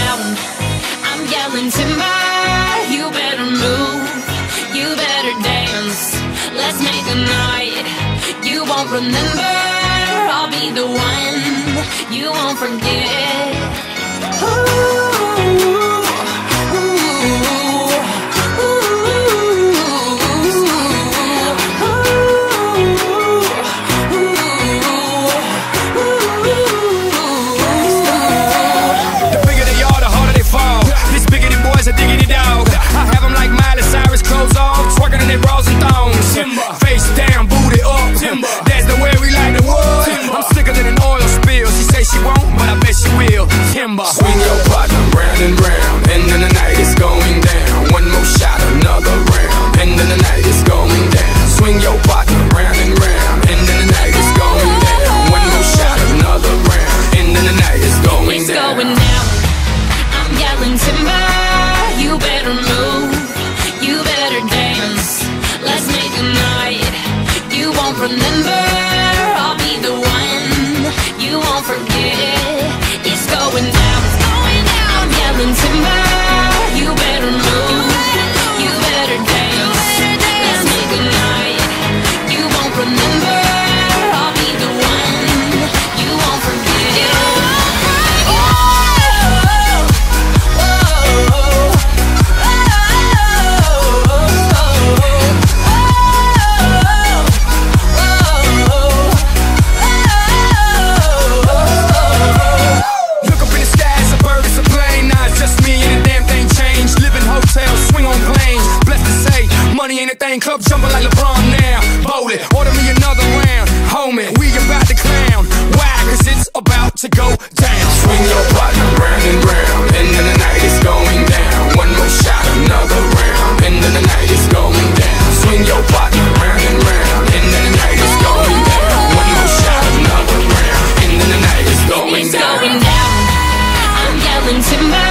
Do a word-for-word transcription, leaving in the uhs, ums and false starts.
down, I'm yelling timber. You better move, you better dance. Let's make a night you won't remember. I'll be the one you won't forget. Ooh. A diggity dog, I have them like Miley Cyrus, clothes off, twerking in their bras and thongs. Timber. Face down, booty up. Timber. That's the way we like the wood. Timber. I'm sicker than an oil spill. She say she won't, but I bet she will. Timber. Swing your partner round and round, and then the night is going down. One more shot, another round, and then the night is going down. Swing your partner round and round, and then the night is going down. One more shot, another round, and then the night is going it's down. Going down. I'm yelling timber. You better move, you better dance. Let's make a night you won't remember. I'll be the one you won't forget. It's going down, it's going down. I'm yelling timber. You better move, you better dance. Let's make a night you won't remember. I'll be the one you won't forget. Money ain't a thing, club jumping like LeBron now. Bowl it, order me another round. Homie, we about to clown. Why? Cause it's about to go down. Swing your partner round and round, and then the night is going down. One more shot, another round, and then the night is going down. Swing your partner round and round, and then the night is going down. One more shot, another round, and then the night is going it's down. Going down. I'm yelling timber.